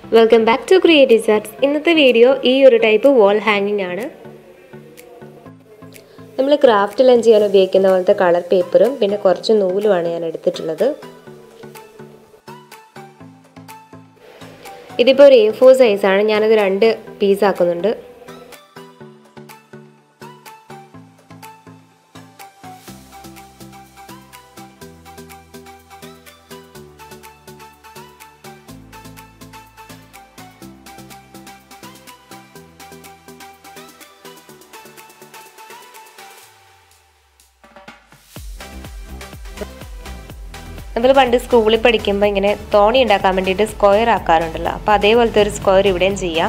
Welcome back to Creative Arts. ഇന്നത്തെ video ഈ ഒരു ടൈപ്പ് വാൾ ഹാങ്ങിങ് ആണ്. നമ്മൾ ക്രാഫ്റ്റിലെല്ലാം ചെയ്യാൻ ഉപയോഗിക്കുന്ന പോലത്തെ കളർ പേപ്പറും പിന്നെ കുറച്ച് നൂലുമാണ് ഞാൻ എടുത്തിട്ടുള്ളത്. ഇതിപ്പോൾ ഒരു A4 സൈസ് ആണ്. ഞാനത് 2 പീസ് ആക്കുന്നുണ്ട്. നമ്മൾ പണ്ട് സ്കൂളിൽ പഠിക്കുമ്പോൾ ഇങ്ങനെ തോണി ഉണ്ടാക്കാൻ വേണ്ടിയിട്ട് സ്ക്വയർ ആക്കാറുണ്ടല്ലോ. അപ്പോൾ അതേപോലത്തെ ഒരു സ്ക്വയർ ഇവിടെയും ചെയ്യാം.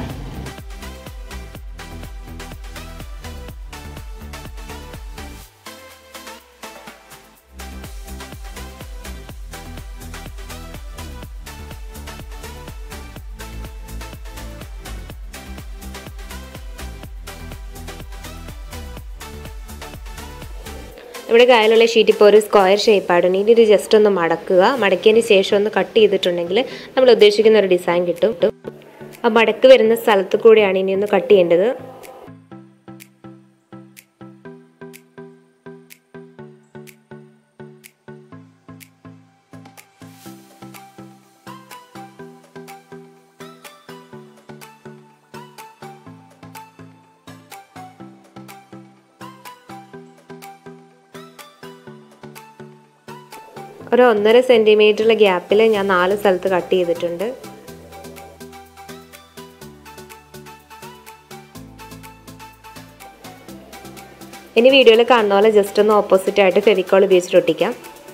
ഇവിടെ കയ്യിലുള്ള ഷീറ്റ് ഇപ്പോൾ ഒരു സ്ക്വയർ ഷേപ്പാണ്. ഇനി ഇത് ജസ്റ്റ് ഒന്ന് മടക്കുക. മടക്കിയതിന് ശേഷം ഒന്ന് കട്ട് ചെയ്തിട്ടുണ്ടെങ്കിൽ നമ്മൾ ഉദ്ദേശിക്കുന്ന ഒരു ഡിസൈൻ കിട്ടും. ആ മടക്ക് വരുന്ന സ്ഥലത്ത് കൂടെയാണ് ഇനി ഒന്ന് കട്ട് ചെയ്യേണ്ടത്. ഒരു 1.5 സെൻറ്റിമീറ്ററുള്ള ഗ്യാപ്പിൽ ഞാൻ 4 സ്ഥലത്ത് കട്ട് ചെയ്തിട്ടുണ്ട്. ഇനി വീഡിയോയിൽ കാണുന്ന പോലെ ജസ്റ്റ് ഒന്ന് ഓപ്പോസിറ്റ് ആയിട്ട് ഫെവിക്കോൾ ഉപയോഗിച്ചിട്ട് ഒട്ടിക്കാം.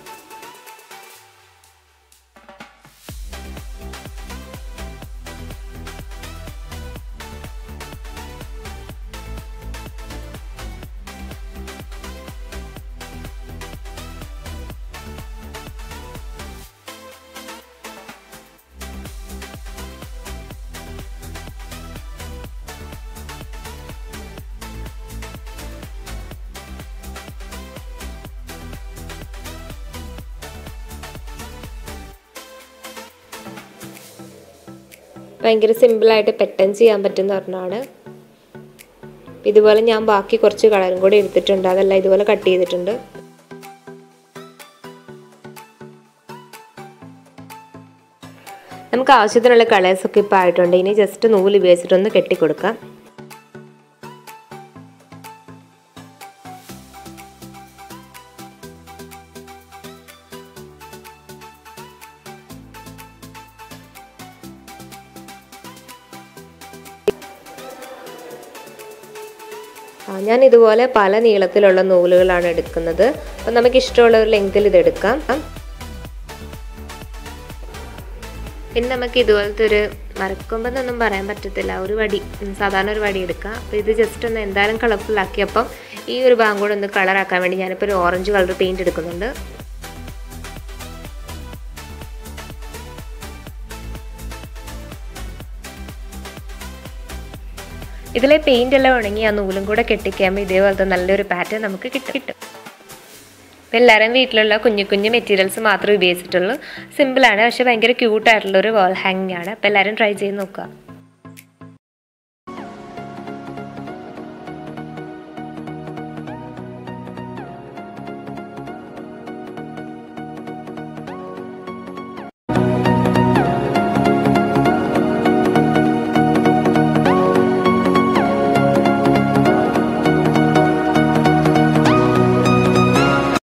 ഭയങ്കര സിമ്പിളായിട്ട് പെട്ടെന്ന് ചെയ്യാൻ പറ്റുന്ന ഒരെണ്ണമാണ്. ഇതുപോലെ ഞാൻ ബാക്കി കുറച്ച് കളറും കൂടി എടുത്തിട്ടുണ്ട്. അതെല്ലാം ഇതുപോലെ കട്ട് ചെയ്തിട്ടുണ്ട്. നമുക്ക് ആവശ്യത്തിനുള്ള കളേഴ്സൊക്കെ ഇപ്പോൾ ആയിട്ടുണ്ട്. ഇനി ജസ്റ്റ് നൂല് ഉപയോഗിച്ചിട്ടൊന്ന് കെട്ടിക്കൊടുക്കാം. ഞാൻ ഇതുപോലെ പല നീളത്തിലുള്ള നൂലുകളാണ് എടുക്കുന്നത്. അപ്പം നമുക്ക് ഇഷ്ടമുള്ള ഒരു ലെങ്തിൽ ഇതെടുക്കാം. പിന്നെ നമുക്ക് ഇതുപോലത്തെ ഒരു മരക്കൊമ്പെന്നൊന്നും പറയാൻ പറ്റത്തില്ല, ഒരു വടി, സാധാരണ ഒരു വടി എടുക്കാം. അപ്പോൾ ഇത് ജസ്റ്റ് ഒന്ന് എന്തായാലും കളർഫുൾ ആക്കിയപ്പം ഈ ഒരു ഭാഗം കൂടെ ഒന്ന് കളറാക്കാൻ വേണ്ടി ഞാനിപ്പോൾ ഒരു ഓറഞ്ച് കളർ പെയിൻറ് എടുക്കുന്നുണ്ട്. ഇതിലെ പെയിൻ്റ് എല്ലാം ഉണങ്ങി ആ നൂലും കൂടെ കെട്ടിക്കുമ്പോൾ ഇതേപോലത്തെ നല്ലൊരു പാറ്റേൺ നമുക്ക് കിട്ടും. അപ്പോൾ എല്ലാവരും വീട്ടിലുള്ള കുഞ്ഞു കുഞ്ഞു മെറ്റീരിയൽസ് മാത്രമേ ഉപയോഗിച്ചിട്ടുള്ളൂ. സിമ്പിളാണ്, പക്ഷേ ഭയങ്കര ക്യൂട്ടായിട്ടുള്ളൊരു വാൾ ഹാങ്ങിങ് ആണ്. അപ്പോൾ എല്ലാവരും ട്രൈ ചെയ്ത് നോക്കുക.